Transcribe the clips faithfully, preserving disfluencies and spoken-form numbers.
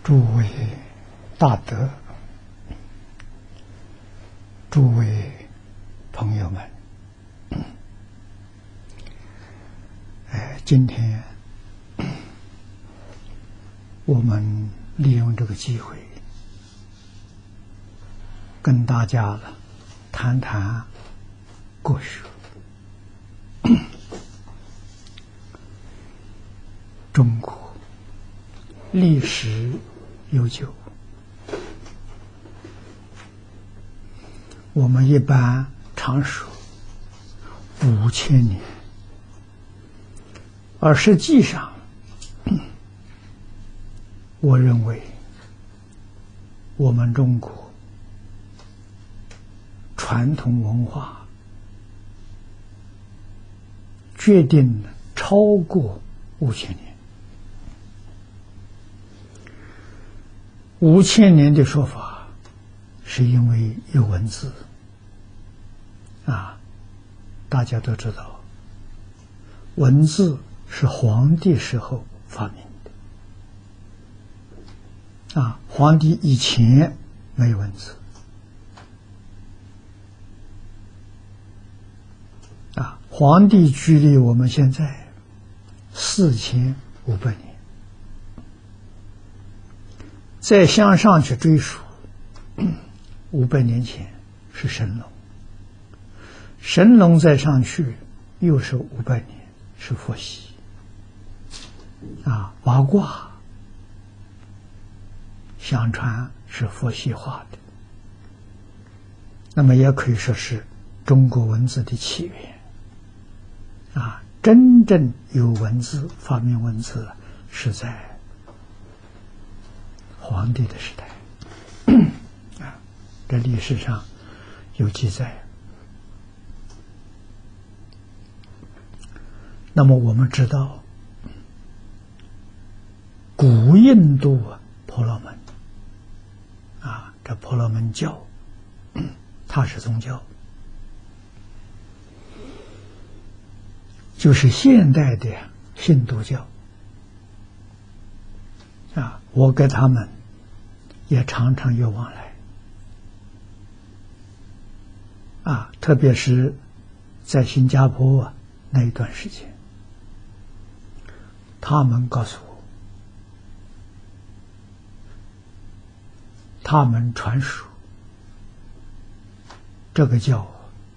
诸位大德，诸位朋友们，哎，今天我们利用这个机会，跟大家谈谈国学。中国历史悠久，我们一般常说五千年，而实际上，我认为我们中国传统文化决定了超过五千年。五千年的说法，是因为有文字啊，大家都知道，文字是黄帝时候发明的啊，黄帝以前没有文字啊，黄帝距离我们现在四千五百年。再向上去追溯，五百年前是神龙，神龙再上去又是五百年，是伏羲啊，八卦相传是伏羲画的，那么也可以说是中国文字的起源啊，真正有文字发明文字是在黄帝的时代啊，这历史上有记载。那么我们知道，古印度婆罗门啊，这婆罗门教，它是宗教，就是现代的印度教啊，我跟他们也常常有往来啊，特别是在新加坡啊那一段时间，他们告诉我，他们传说这个教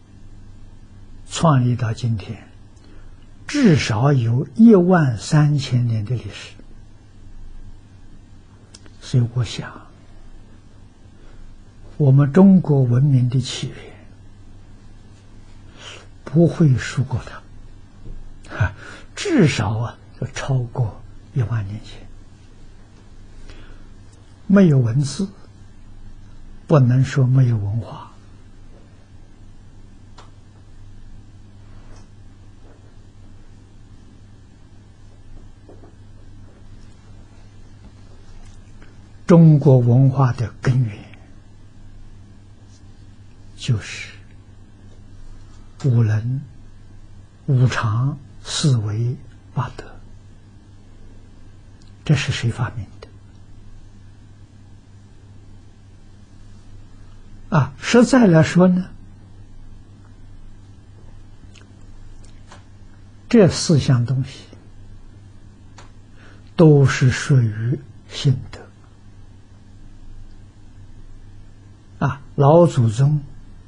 创立到今天，至少有一万三千年的历史，所以我想，我们中国文明的起源不会输过它，至少啊要超过一万年前。没有文字，不能说没有文化。中国文化的根源就是五伦、五常、四维、八德，这是谁发明的？啊，实在来说呢，这四项东西都是属于性德啊，老祖宗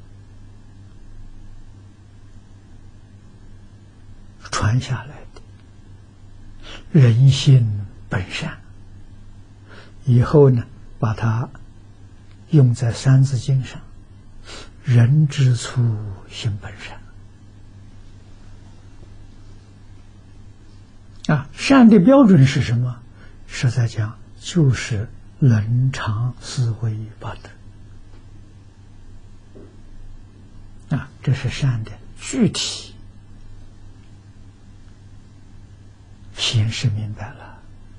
传下来的，人性本善，以后呢，把它用在《三字经》上，人之初，性本善啊，善的标准是什么？实在讲，就是伦常思维八德啊，这是善的具体显示明白了。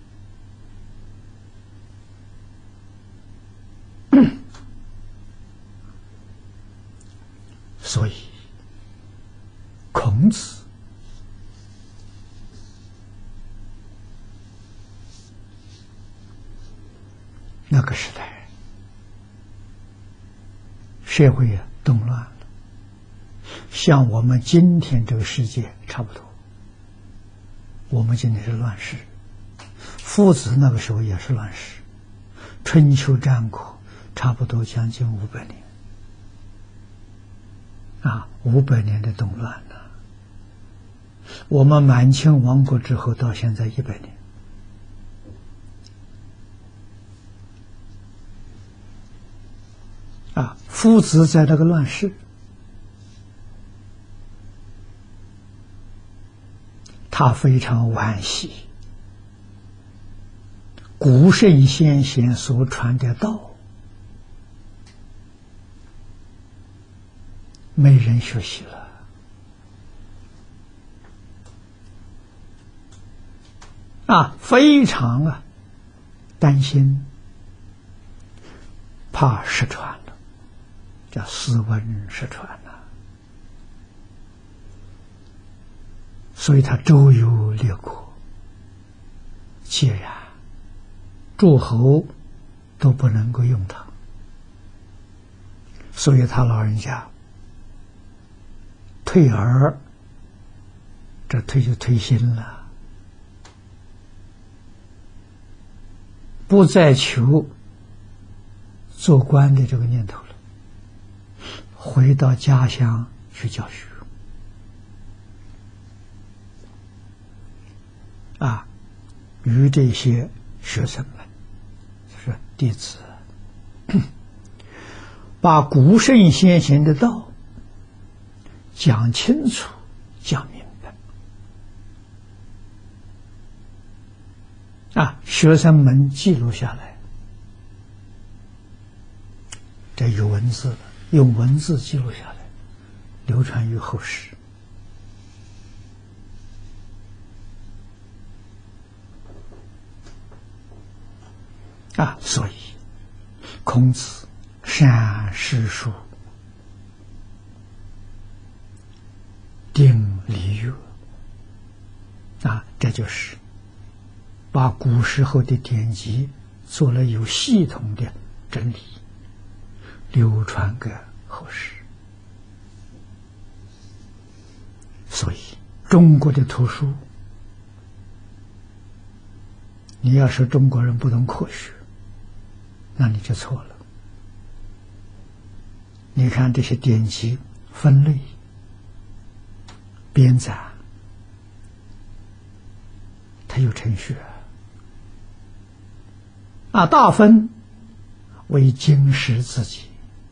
所以，孔子个时代，社会啊动乱了，像我们今天这个世界差不多。我们今天是乱世，夫子那个时候也是乱世，春秋战国差不多将近五百年，啊，五百年的动乱呢。我们满清亡国之后到现在一百年，啊，夫子在那个乱世，他非常惋惜古圣先贤所传的道没人学习了，啊，非常啊担心，怕失传了，叫斯文失传了，所以他周游列国。既然诸侯都不能够用他，所以他老人家退而，这退就退心了，不再求做官的这个念头了，回到家乡去教学。啊，与这些学生们，就是弟子，把古圣先贤的道讲清楚、讲明白。啊，学生们记录下来，这有文字了，用文字记录下来，流传于后世。啊，所以孔子善诗书，定礼乐。啊，这就是把古时候的典籍做了有系统的整理，流传给后世。所以中国的图书，你要是中国人不懂科学，那你就错了。你看这些典籍分类、编纂，它有程序啊，大分为经史子集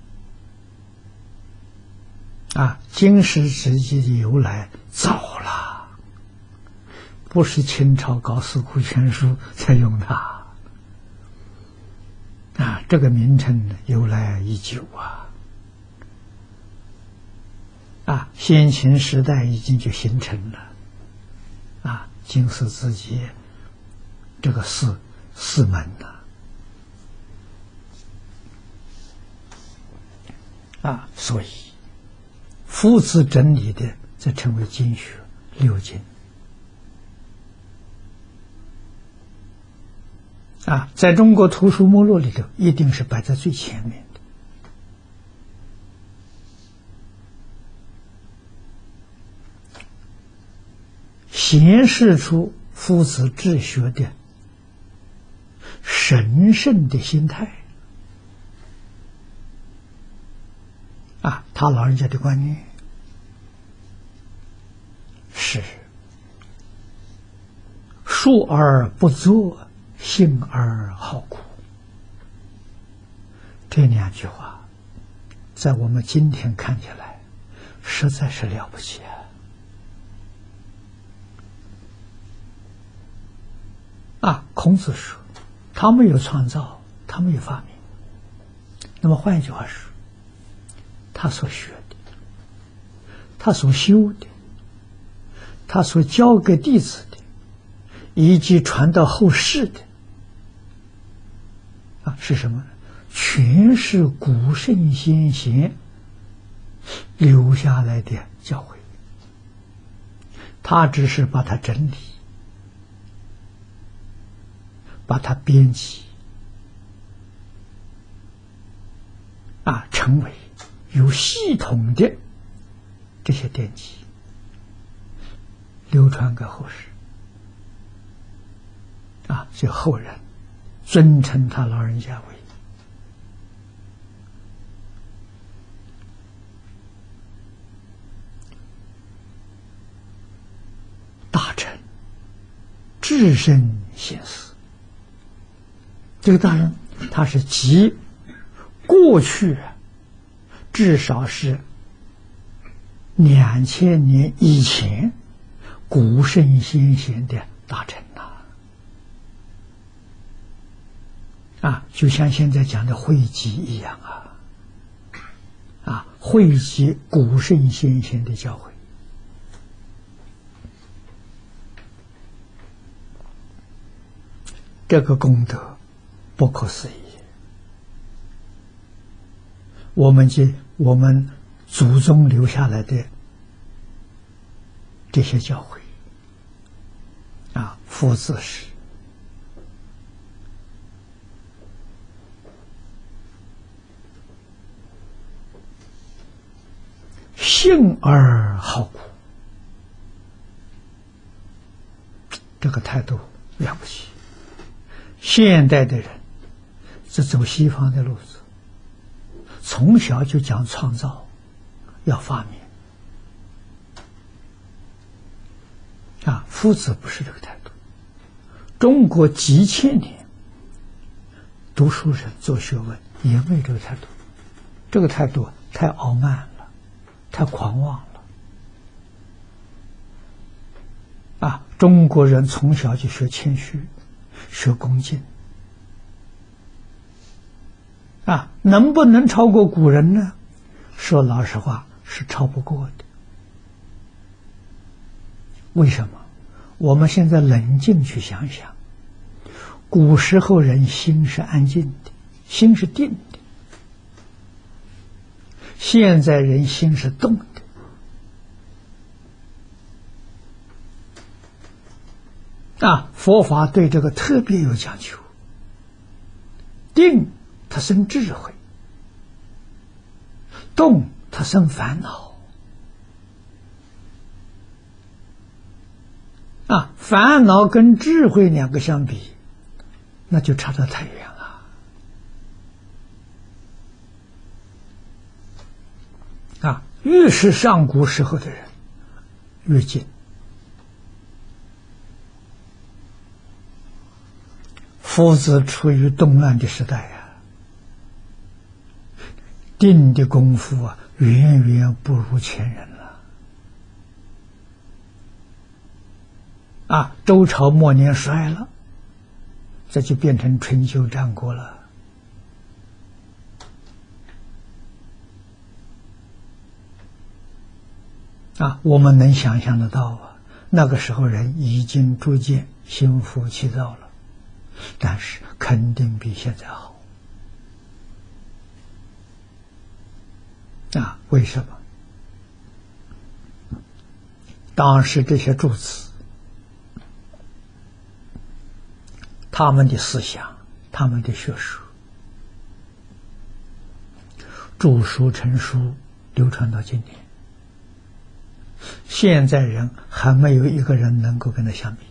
啊，经史子集的由来早了，不是清朝搞四库全书才用它。啊，这个名称呢由来已久啊！啊，先秦时代已经就形成了啊，经史子集这个四四门呐，啊，所以夫子整理的则称为经学六经。啊，在中国图书目录里头，一定是摆在最前面的。显示出夫子治学的神圣的心态。啊，他老人家的观念是述而不作，信而好苦。这两句话在我们今天看起来实在是了不起啊！啊，孔子说他没有创造，他没有发明，那么换一句话说，他所学的，他所修的，他所教给弟子的，以及传到后世的啊，是什么呢？全是古圣先贤留下来的教诲，他只是把它整理，把它编辑， 成为有系统的这些典籍，流传给后世啊，所以后人尊称他老人家为大臣、至圣先师。这个大人他是集过去至少是两千年以前古圣先贤的大臣呐，啊，就像现在讲的汇集一样啊，啊，汇集古圣先贤的教诲，这个功德不可思议。我们这我们祖宗留下来的这些教诲啊，父子史、信而好古，这个态度了不起。现代的人是走西方的路子，从小就讲创造，要发明啊，夫子不是这个态度。中国几千年读书人做学问也没有这个态度，这个态度太傲慢了，太狂妄了啊！中国人从小就学谦虚，学恭敬啊，能不能超过古人呢？说老实话，是超不过的。为什么？我们现在冷静去想想，古时候人心是安静的，心是定的，现在人心是动的。啊，佛法对这个特别有讲究。定它生智慧，动它生烦恼。啊，烦恼跟智慧两个相比，那就差得太远了。啊，越是上古时候的人，越静。夫子处于动乱的时代啊，定的功夫啊，远远不如前人了。啊，周朝末年衰了，这就变成春秋战国了。啊，我们能想象得到啊，那个时候人已经逐渐心浮气躁了。但是肯定比现在好啊！为什么？当时这些诸子，他们的思想，他们的学术，著书成书，流传到今天，现在人还没有一个人能够跟他相比。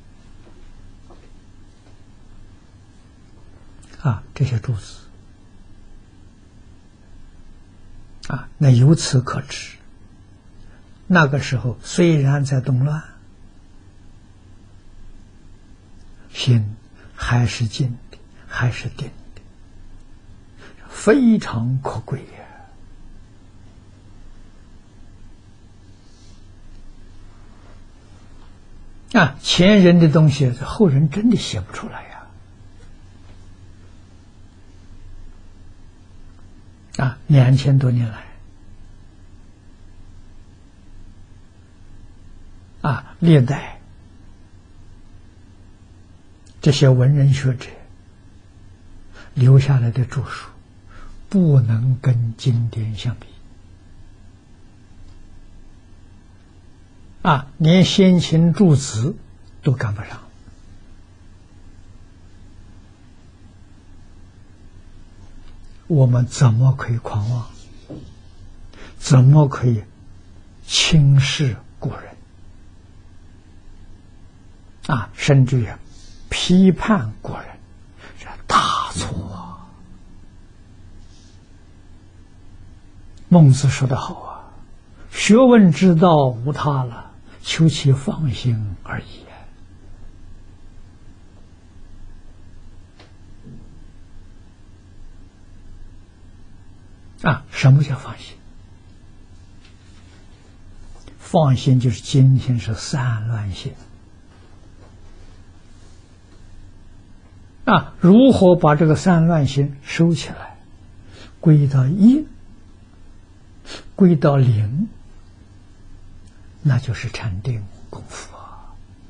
啊，这些诸子啊，那由此可知，那个时候虽然在动乱，心还是静的，还是定的，非常可贵呀！啊，前人的东西，后人真的写不出来呀！啊，两千多年来，啊，历代这些文人学者留下来的著述，不能跟经典相比。啊，连先秦诸子都赶不上。 我们怎么可以狂妄？怎么可以轻视古人？啊，甚至于批判古人，这大错啊！孟子说得好啊，学问之道无他了，求其放心而已。啊，什么叫放心？放心就是今天是散乱心。啊，如何把这个散乱心收起来，归到一，归到零，那就是禅定功夫啊！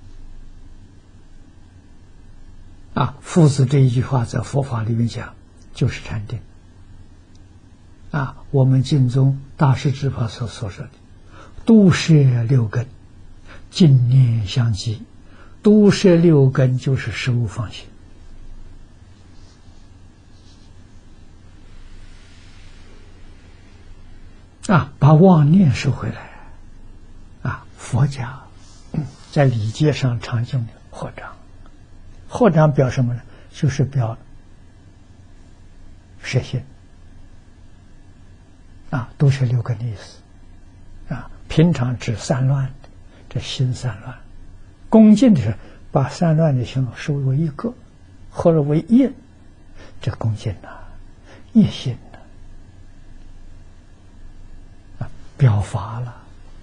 啊，夫子这一句话在佛法里面讲，就是禅定。啊，我们净宗大师智法所所说的，都摄六根，净念相继。都摄六根就是收放心。啊，把妄念收回来。啊，佛家在礼节上常用的合掌，合掌表什么呢？就是表摄心。啊，都是六根的意思。啊，平常指散乱的，这心散乱；恭敬的是把散乱的心收为一个，合而为一，这恭敬啊，一心的啊，表法了。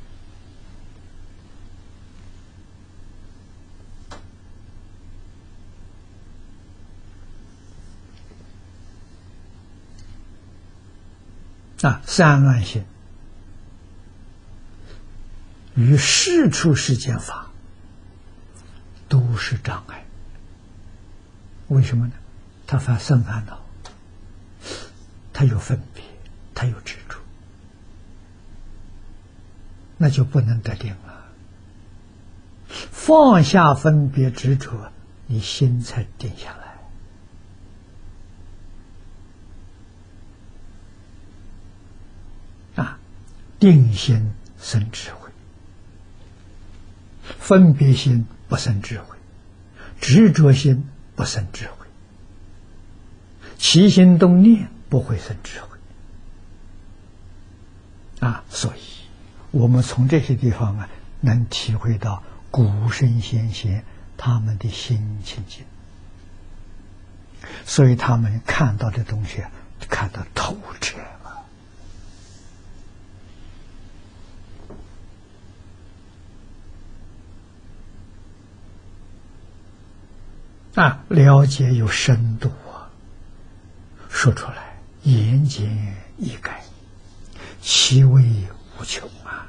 啊，散乱心与世出世间法都是障碍。为什么呢？他发生烦恼，他有分别，他有执着，那就不能得定了。放下分别执着，你心才定下来。啊，定心生智慧，分别心不生智慧，执着心不生智慧，起心动念不会生智慧。啊，所以我们从这些地方啊，能体会到古圣先贤他们的心清净，所以他们看到的东西看得透彻。啊，了解有深度啊，说出来言简意赅，其味无穷啊！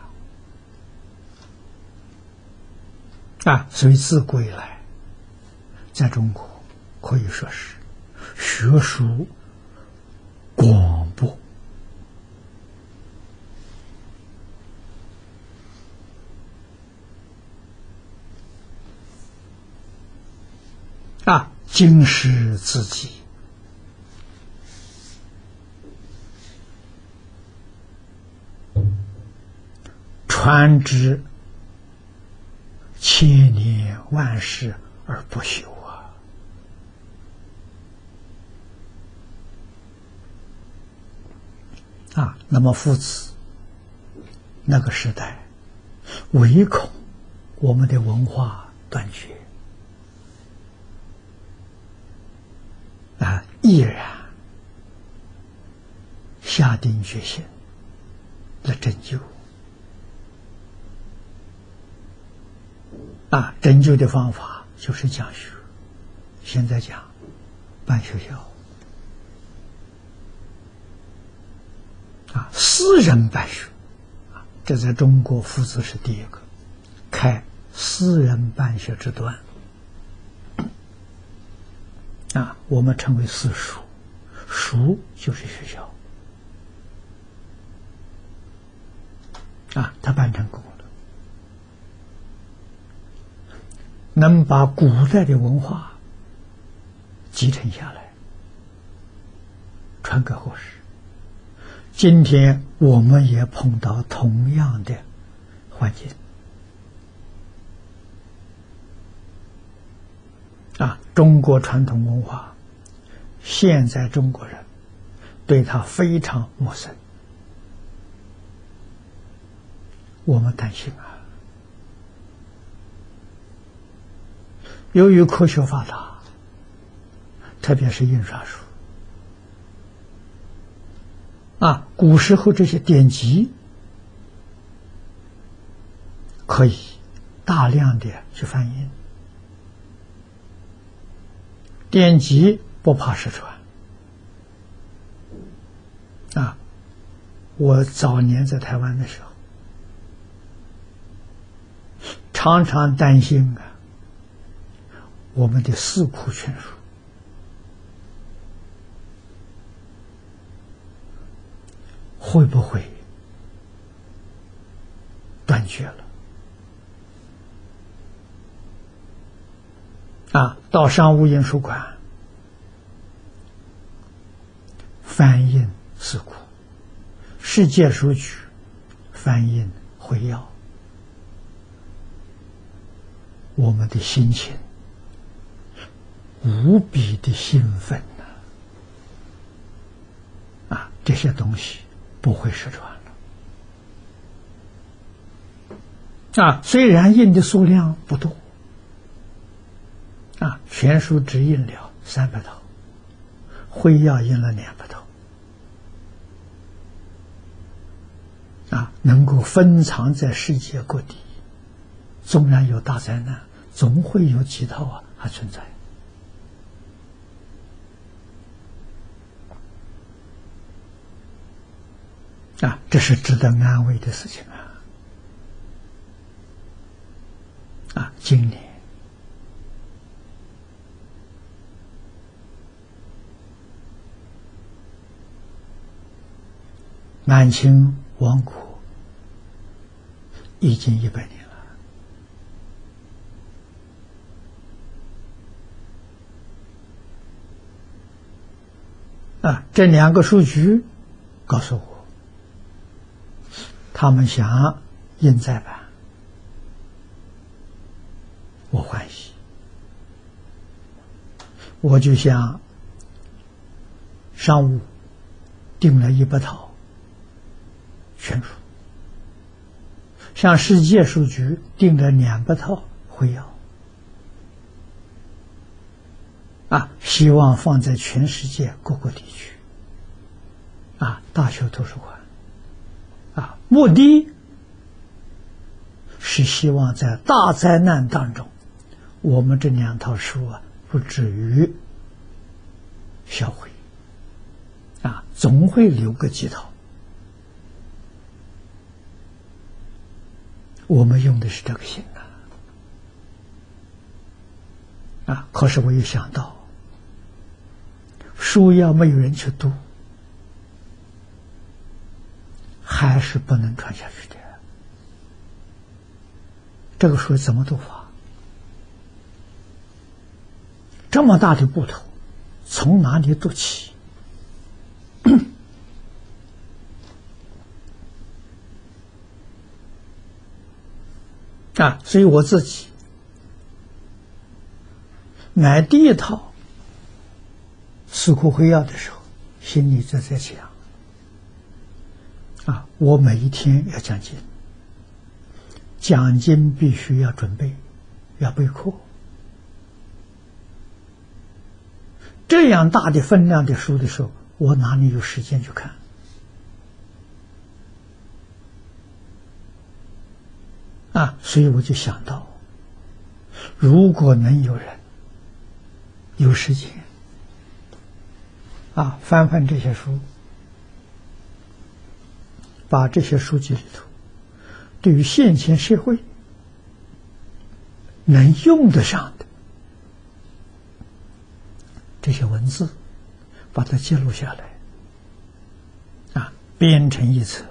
啊，所以自古以来，在中国可以说是学术广博，啊，经世自己，传之千年万世而不朽啊！啊，那么夫子那个时代，唯恐我们的文化断绝。啊，毅然下定决心来拯救。啊，拯救的方法就是讲学，现在讲办学校。啊，私人办学，啊，这在中国夫子是第一个开私人办学之端。啊，我们称为私塾，塾就是学校。啊，他办成功了，能把古代的文化继承下来。 传给后世。今天我们也碰到同样的环境啊，中国传统文化，现在中国人对它非常陌生，我们担心啊。由于科学发达，特别是印刷术啊，古时候这些典籍可以大量的去翻印，典籍不怕失传啊。我早年在台湾的时候，常常担心啊，我们的四库全书会不会断绝了啊？到商务印书馆翻印四库，世界书局翻印会要，我们的心情无比的兴奋呐！啊，这些东西不会失传了。啊，虽然印的数量不多，啊，全书只印了三百套，会要印了两百套，啊，能够分藏在世界各地，纵然有大灾难，总会有几套啊还存在。啊，这是值得安慰的事情啊！啊，今年满清亡国已经一百年了。啊，这两个数据告诉我，他们想印再版，我欢喜。我就向商务订了一百套全书，向世界书局订了两百套会要，啊，希望放在全世界各个地区，啊，大学图书馆。啊，目的是希望在大灾难当中，我们这两套书啊不至于销毁，啊，总会留个几套。我们用的是这个心呐，啊，可是我又想到，书要没有人去读，还是不能传下去的。这个书怎么读法？这么大的部头，从哪里读起？啊，所以我自己买第一套四库会要的时候，心里就在想，啊，我每一天要讲经，讲经必须要准备，要备课。这样大的分量的书的时候，我哪里有时间去看？啊，所以我就想到，如果能有人有时间，啊，翻翻这些书，把这些书籍里头对于现前社会能用得上的这些文字，把它记录下来，啊，编成一册，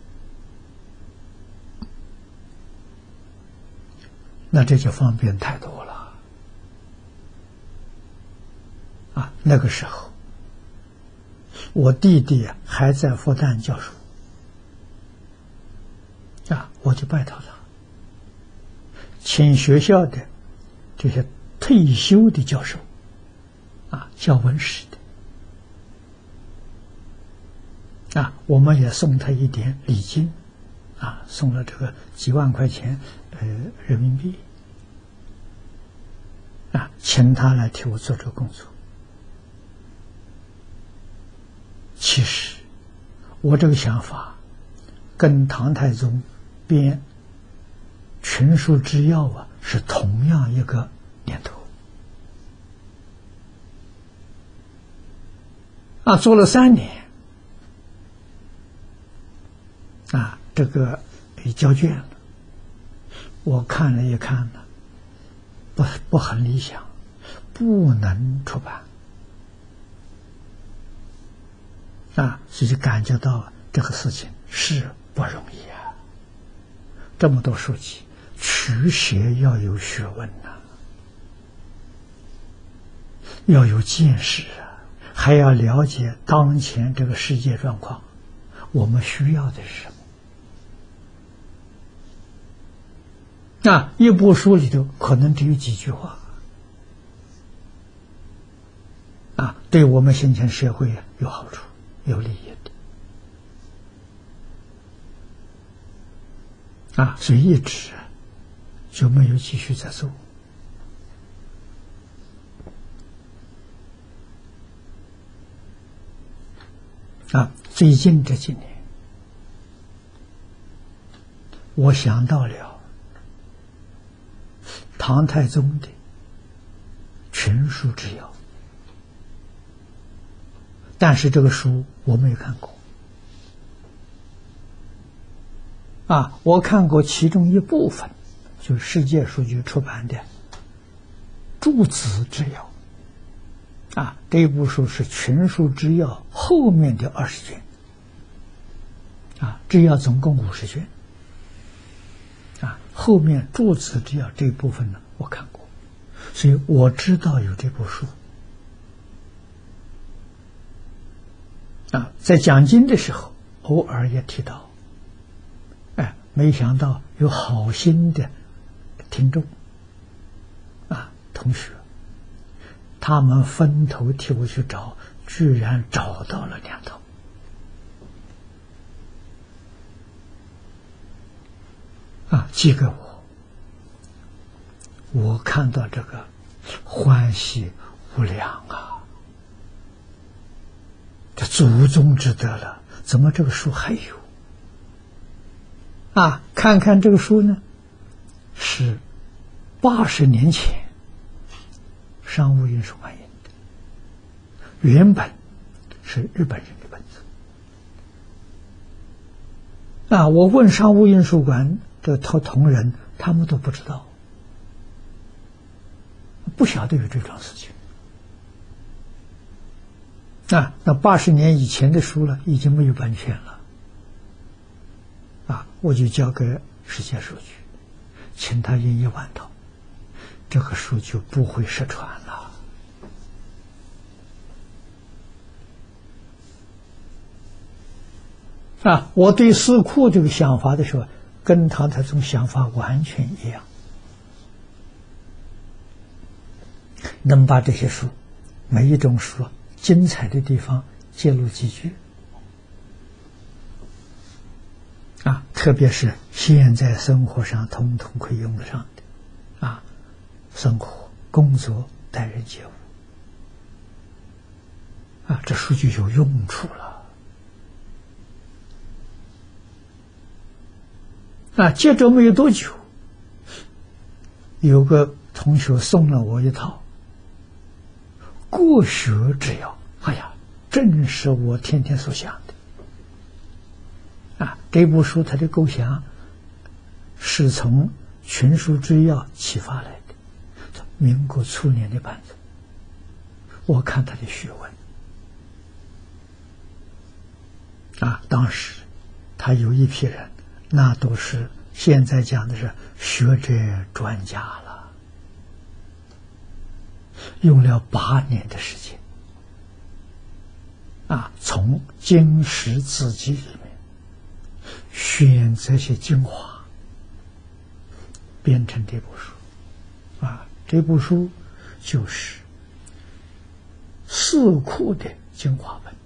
那这就方便太多了。啊，那个时候我弟弟啊还在复旦教书，啊，我就拜托他，请学校的这些退休的教授，啊，教文史的，啊，我们也送他一点礼金，啊，送了这个几万块钱，呃，人民币，啊，请他来替我做这个工作。其实，我这个想法跟唐太宗编《群书治要》啊是同样一个念头。啊，做了三年，啊，这个交卷了，我看了一看呢，不不很理想，不能出版。啊，所以就感觉到这个事情是不容易啊！这么多书籍，取写要有学问呐、啊，要有见识啊，还要了解当前这个世界状况，我们需要的是什么？啊，一部书里头可能只有几句话，啊，对我们现前社会有好处。有利益的啊，所以一直就没有继续再做啊。最近这几年，我想到了唐太宗的《群书治要》。但是这个书我没有看过，啊，我看过其中一部分，就是世界书局出版的《诸子之要》，啊，这一部书是《群书之要》后面的二十卷，啊，之要总共五十卷，啊，后面《诸子之要》这一部分呢，我看过，所以我知道有这部书。啊，在讲经的时候，偶尔也提到，哎，没想到有好心的听众，啊，同学，他们分头替我去找，居然找到了两套，啊，寄给我，我看到这个欢喜无量啊！这祖宗之德了，怎么这个书还有？啊，看看这个书呢，是八十年前商务印书馆印的，原本是日本人的本子。啊，我问商务印书馆的同同仁，他们都不知道，不晓得有这种事情。啊，那八十年以前的书了，已经没有版权了。啊，我就交给世界书局，请他印一万套，这个书就不会失传了。啊，我对四库这个想法的时候，跟唐太宗想法完全一样，能把这些书，每一种书精彩的地方揭露几句啊，特别是现在生活上统统可以用得上的啊，生活、工作、待人接物啊，这书就有用处了啊。接着没有多久，有个同学送了我一套国学之要，哎呀，正是我天天所想的啊！这部书它的构想是从《群书之要》启发来的，民国初年的版子。我看他的学问啊，当时他有一批人，那都是现在讲的是学者专家了，用了八年的时间啊，从经史子集里面选这些精华，编成这部书。啊，这部书就是四库的精华本。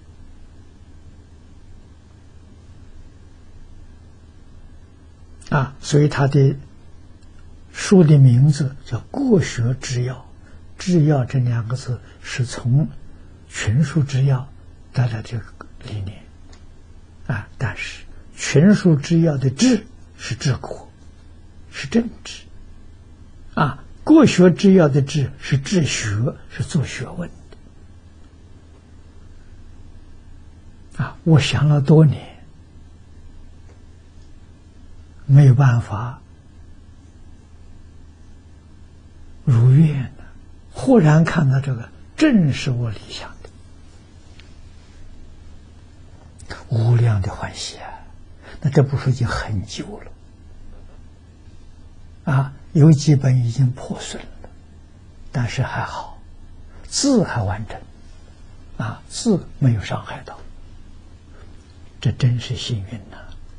啊，所以他的书的名字叫《国学之要》，制药这两个字是从群书之要带来这个理念。啊，但是群书之要的治是治国，是政治。啊，国学之要的治是治学，是做学问的。啊，我想了多年，没有办法如愿的，忽然看到这个，正是我理想的，无量的欢喜啊！那这部书已经很久了，啊，有几本已经破损了，但是还好，字还完整，啊，字没有伤害到，这真是幸运呐！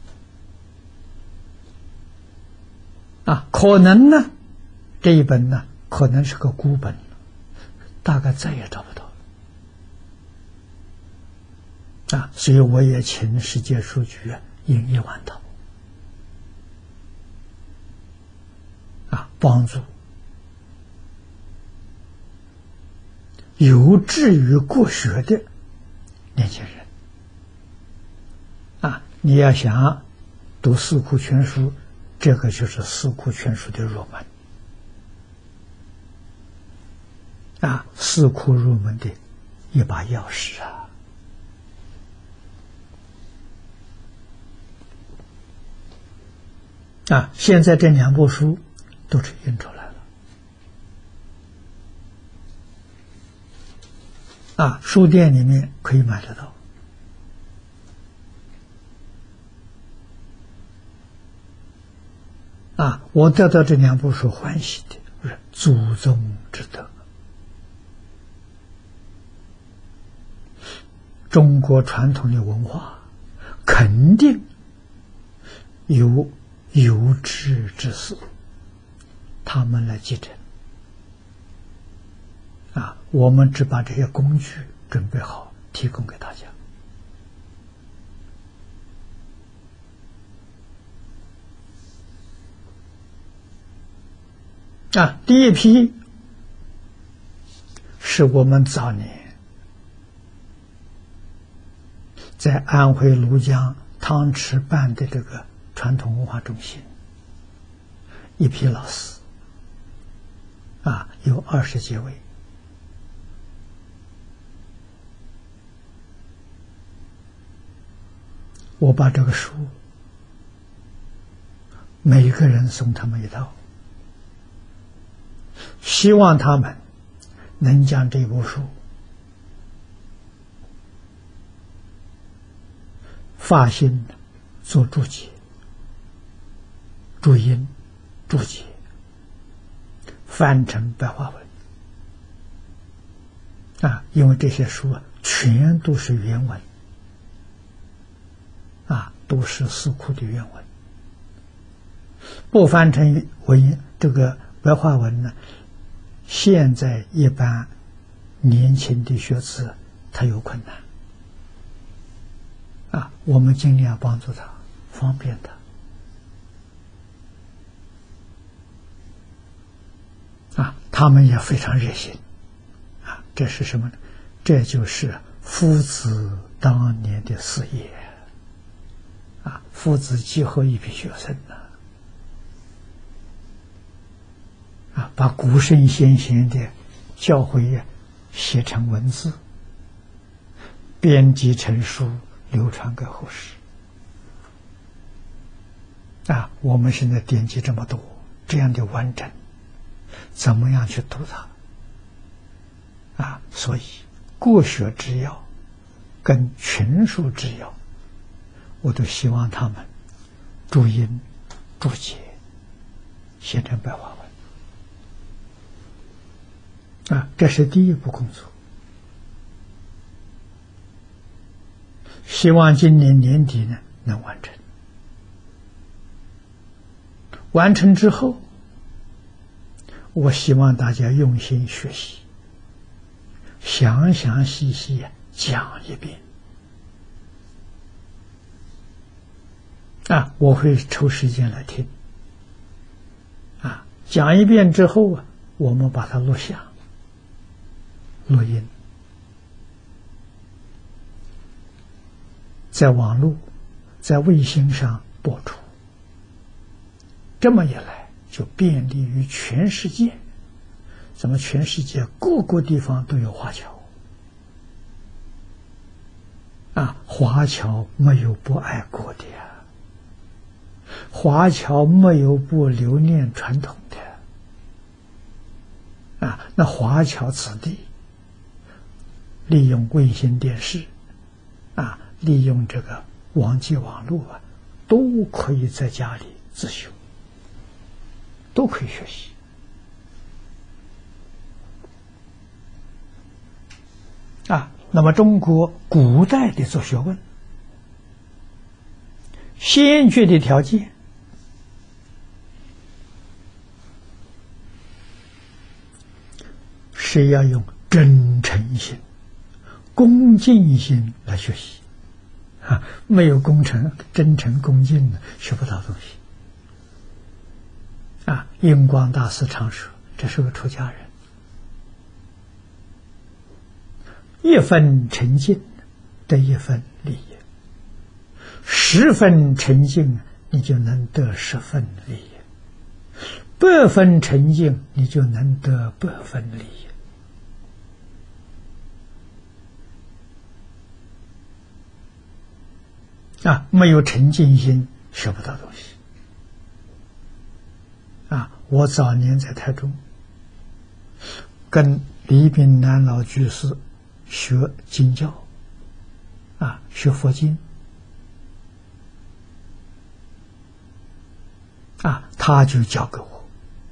啊，可能呢，这一本呢，可能是个孤本，大概再也找不到了。啊，所以我也请世界书局印一万套，啊，帮助有志于国学的年轻人。啊，你要想读四库全书，这个就是四库全书的入门。啊，四库入门的一把钥匙啊！啊，现在这两部书都是印出来了。啊，书店里面可以买得到。啊，我得到这两部书欢喜的是祖宗之德。中国传统的文化肯定有有志之士，他们来继承。啊，我们只把这些工具准备好，提供给大家。啊，第一批是我们早年在安徽庐江汤池办的这个传统文化中心，一批老师，啊，有二十几位。我把这个书每个人送他们一套，希望他们能将这部书发心做注解、注音、注解，翻成白话文。啊，因为这些书啊，全都是原文，啊，都是四库的原文。不翻成文这个白话文呢，现在一般年轻的学子他有困难。啊，我们尽量帮助他，方便他。啊，他们也非常热心。啊，这是什么呢？这就是夫子当年的事业。啊，夫子集合一批学生呢，啊，把古圣先贤的教诲写成文字，编辑成书，流传给后世。啊，我们现在典籍这么多，这样的完整，怎么样去读它？啊，所以国学之要跟群书之要，我都希望他们注音、注解，写成白话文。啊，这是第一步工作。 希望今年年底呢能完成。完成之后，我希望大家用心学习，详详细细讲一遍。啊，我会抽时间来听。啊，讲一遍之后啊，我们把它录像、录音，在网络、在卫星上播出。这么一来，就便利于全世界。咱们全世界各个地方都有华侨。啊，华侨没有不爱国的呀。华侨没有不留恋传统的啊，那华侨子弟利用卫星电视啊，利用这个网际网络啊，都可以在家里自修，都可以学习啊。那么中国古代的做学问，先决的条件是要用真诚心、恭敬心来学习啊！没有恭诚、真诚、恭敬的，学不到东西啊！印光大师常说，这是个出家人，一分诚敬得一分利益。十分沉静，你就能得十分利益；百分沉静，你就能得百分利益。啊，没有沉静心，学不到东西。啊，我早年在台中，跟李炳南老居士学经教，啊，学佛经。啊，他就教给我。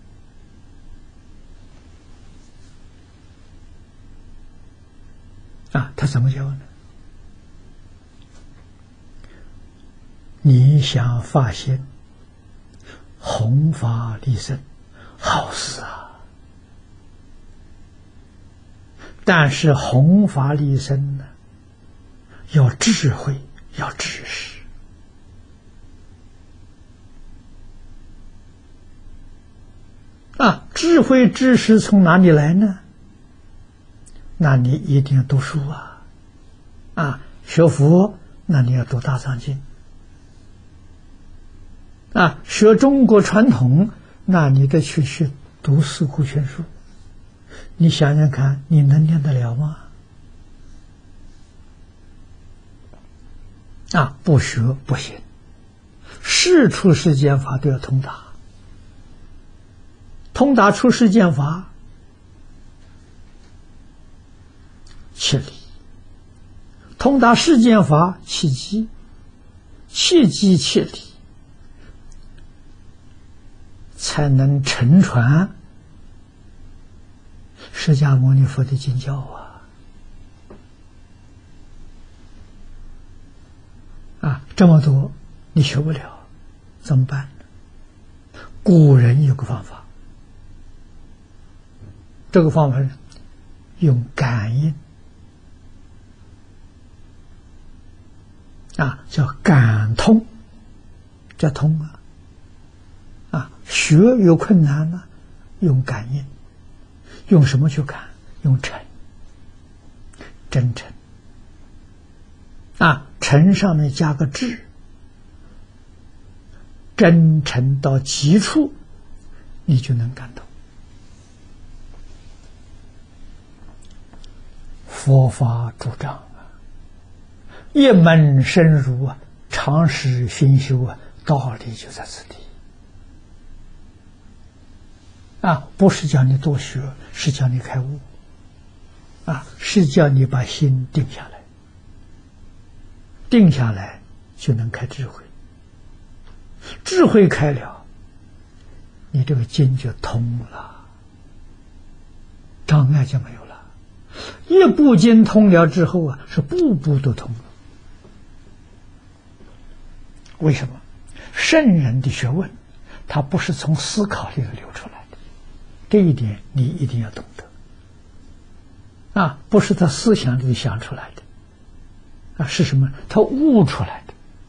啊，他怎么教呢？你想发心弘法利生，好事啊！但是弘法利生呢，要智慧，要知识。啊，智慧知识从哪里来呢？那你一定要读书啊！啊，学佛，那你要读大藏经。啊，学中国传统，那你得去去读四库全书。你想想看，你能念得了吗？啊，不学不行，事出世间法都要通达。通达出世间法，七理；通达世间法，七机；七机七理，才能承传释迦牟尼佛的经教啊！啊，这么多你学不了，怎么办呢？古人有个方法。这个方法是用感应啊，叫感通，叫通啊啊，学有困难呢，用感应，用什么去感？用诚，真诚啊，诚上面加个智，真诚到极处，你就能感动。佛法主张啊，一门深入啊，常识熏修啊，道理就在此地啊，不是叫你多学，是叫你开悟啊，是叫你把心定下来，定下来就能开智慧，智慧开了，你这个经就通了，障碍就没有了。一部经通了之后啊，是步步都通了。 为什么？圣人的学问，它不是从思考里头流出来的，这一点你一定要懂得。啊，不是他思想里想出来的，啊，是什么？他悟出来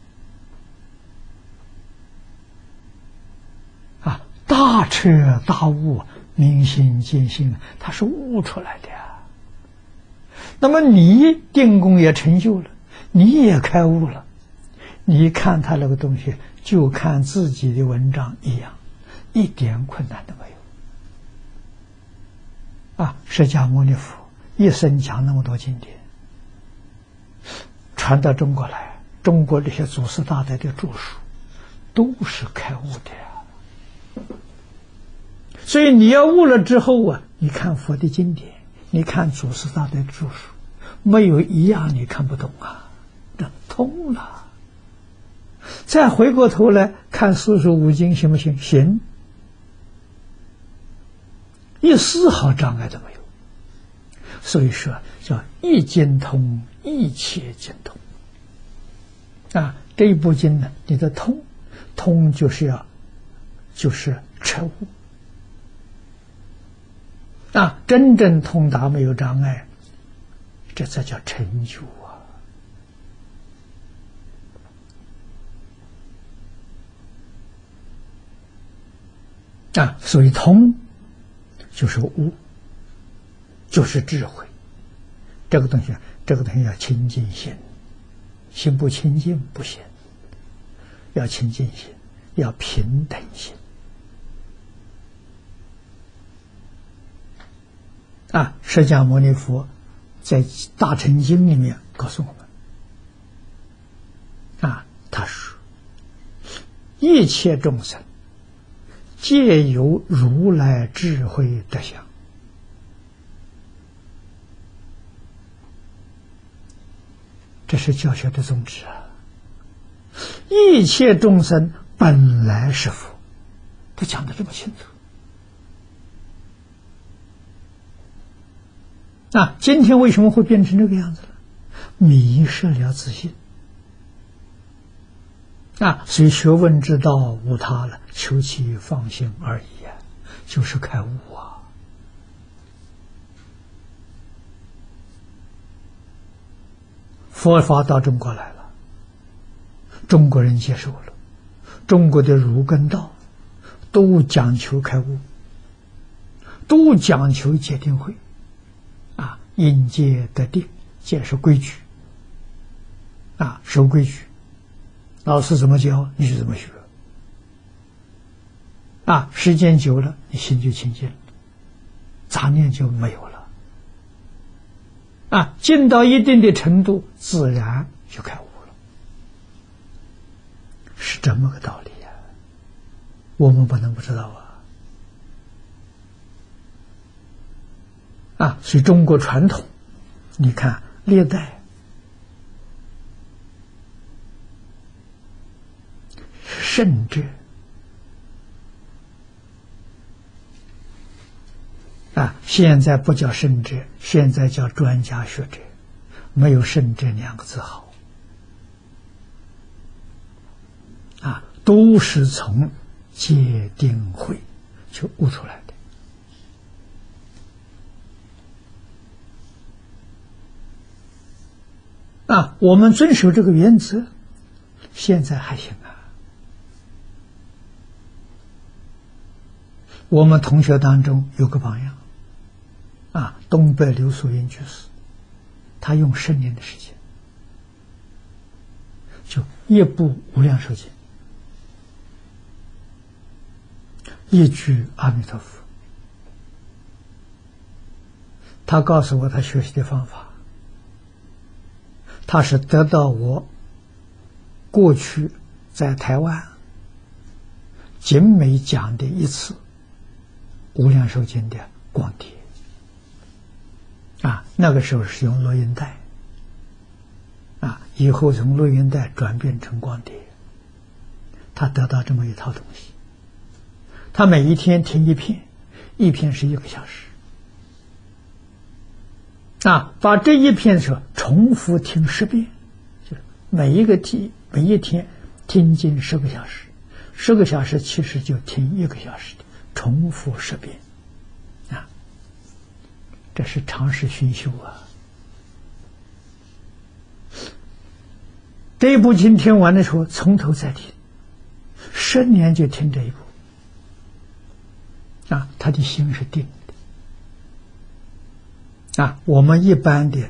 的。啊，大彻大悟，明心见性，它是悟出来的呀。那么你定功也成就了，你也开悟了，你看他那个东西，就看自己的文章一样，一点困难都没有。啊，释迦牟尼佛一生讲那么多经典，传到中国来，中国这些祖师大德的著述都是开悟的呀。所以你要悟了之后啊，你看佛的经典，你看祖师大德的著述，没有一样你看不懂啊，这通了。再回过头来看四书五经，行不行？行，一丝毫障碍都没有。所以说叫一经通，一切经通。啊，这一部经呢，你的通，通就是要就是彻悟。啊，真正通达没有障碍，这才叫成就啊！啊，所以通就是悟，就是智慧。这个东西，这个东西要清净心，心不清净不行。要清净心，要平等心。啊，释迦牟尼佛在《大乘经》里面告诉我们，啊，他说：“一切众生皆有如来智慧德相。”这是教学的宗旨啊！一切众生本来是佛，他讲得这么清楚。啊，今天为什么会变成这个样子了？迷失了自信。啊，所以学问之道无他了，求其放心而已啊，就是开悟啊。佛法到中国来了，中国人接受了，中国的儒艮道都讲求开悟，都讲求戒定慧。啊，因戒得定，戒是规矩，啊，守规矩，老师怎么教你就怎么学，啊，时间久了你心就清净了，杂念就没有了，啊，进到一定的程度，自然就开悟了，是这么个道理呀，我们不能不知道啊。啊，所以中国传统，你看历代圣者啊，现在不叫圣者，现在叫专家学者，没有圣者两个字好。啊，都是从戒定慧就悟出来的。啊，我们遵守这个原则，现在还行啊。我们同学当中有个榜样，啊，东北刘素云居士，他用十年的时间，就一部无量寿经，一句阿弥陀佛。他告诉我他学习的方法。他是得到我过去在台湾景美讲的一次无量寿经的光碟啊，那个时候是用录音带啊，以后从录音带转变成光碟，他得到这么一套东西。他每一天听一篇，一篇是一个小时。啊，把这一篇的时候重复听十遍，就是每一个题每一天听经十个小时，十个小时其实就听一个小时的，重复十遍，啊，这是常识熏修啊。这一部经听完的时候，从头再听，十年就听这一部，啊，他的心是定的，啊，我们一般的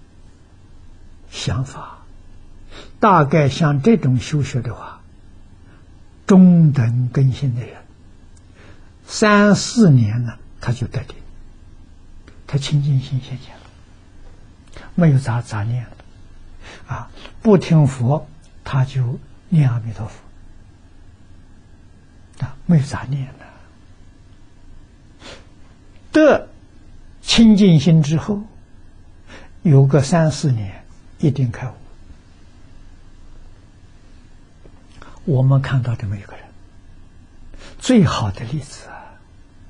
想法，大概像这种修学的话，中等根性的人，三四年呢，他就得定，他清净心现前了，没有杂杂念了，啊，不听佛，他就念阿弥陀佛，啊，没有杂念了。得清净心之后，有个三四年，一定开悟。我们看到这么一个人，最好的例子啊，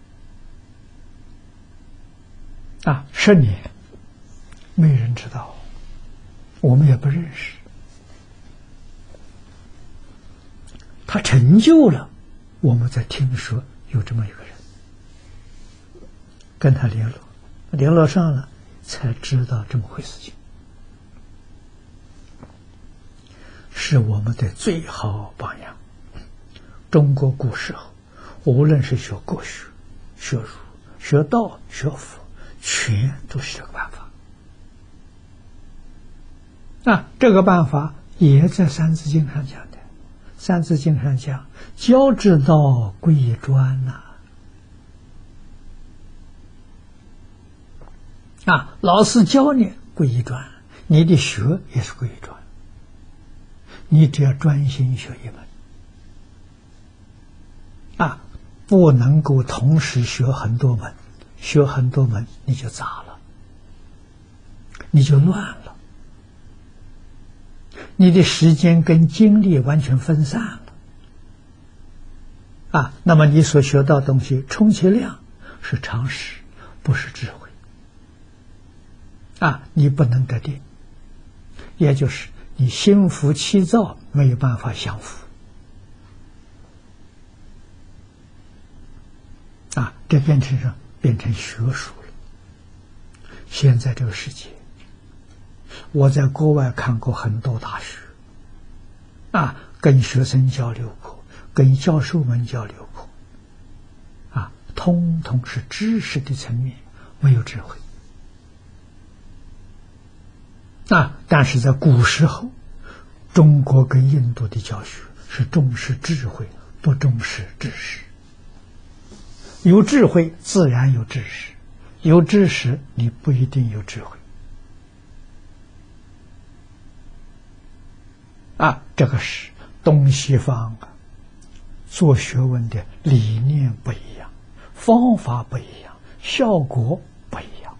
啊，十年没人知道，我们也不认识，他成就了，我们才听说有这么一个人，跟他联络，联络上了，才知道这么回事情，是我们的最好榜样。中国古时候，无论是学国学、学儒、学道、学佛，全都是这个办法。啊，这个办法也在《三字经》上讲的，《三字经》上讲“教之道，贵以专”呐。啊，老师教你贵以专，你的学也是贵以专。你只要专心学一门，啊，不能够同时学很多门，学很多门你就杂了，你就乱了，你的时间跟精力完全分散了，啊，那么你所学到的东西，充其量是常识，不是智慧，啊，你不能得定，也就是你心浮气躁，没有办法降伏，啊，这变成什么？变成学术了。现在这个世界，我在国外看过很多大学，啊，跟学生交流过，跟教授们交流过，啊，通通是知识的层面，没有智慧。啊，但是在古时候，中国跟印度的教学是重视智慧，不重视知识。有智慧自然有知识，有知识你不一定有智慧。啊，这个是东西方啊，做学问的理念不一样，方法不一样，效果不一样。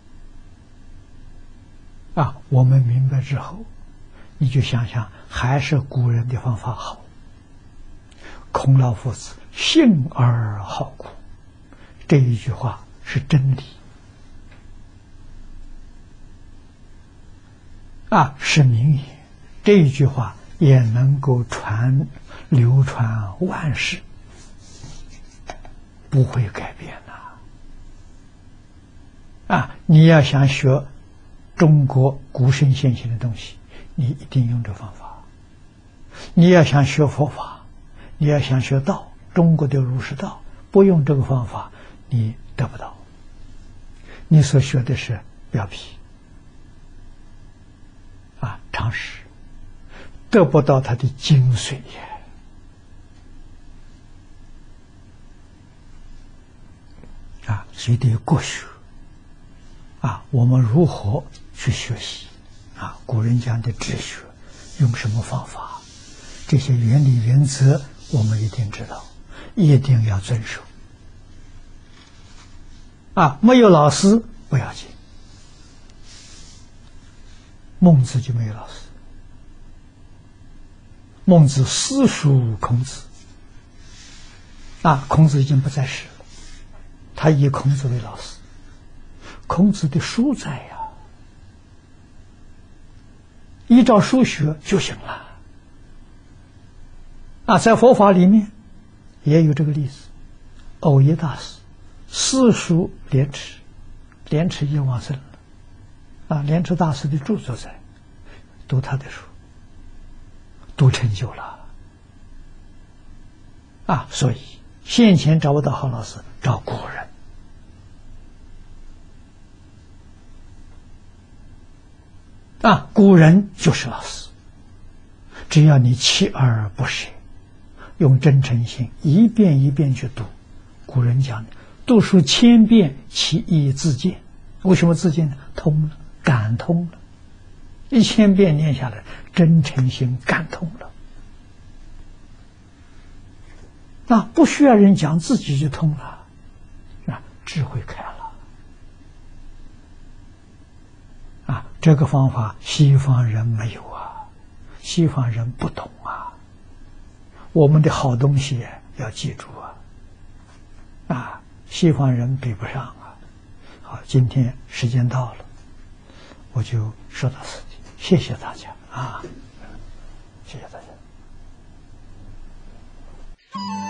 啊，我们明白之后，你就想想，还是古人的方法好。孔老夫子信而好古，这一句话是真理，啊，是名言。这一句话也能够传流传万世，不会改变的。啊，你要想学中国古圣先贤的东西，你一定用这方法。你要想学佛法，你要想学道，中国的儒释道，不用这个方法，你得不到。你所学的是表皮，啊，常识，得不到它的精髓呀。啊，所以得国学。啊，我们如何去学习？啊，古人讲的治学，用什么方法？这些原理原则，我们一定知道，一定要遵守。啊，没有老师不要紧。孟子就没有老师，孟子私塾孔子。啊，孔子已经不在世了，他以孔子为老师。孔子的书在呀，依照书学就行了。 啊，在佛法里面也有这个例子。藕益大师私塾莲池，莲池已经往生了，啊，莲池大师的著作在，读他的书，都成就了。啊，所以现前找不到好老师，找古人。啊，古人就是老师，只要你锲而不舍，用真诚心一遍一遍去读。古人讲的，读书千遍，其义自见。为什么自见呢？通了，感通了。一千遍念下来，真诚心感通了。那不需要人讲，自己就通了，啊，智慧开了。啊，这个方法西方人没有啊，西方人不懂啊。我们的好东西要记住啊，啊，西方人比不上啊。好，今天时间到了，我就说到此地，谢谢大家啊，谢谢大家。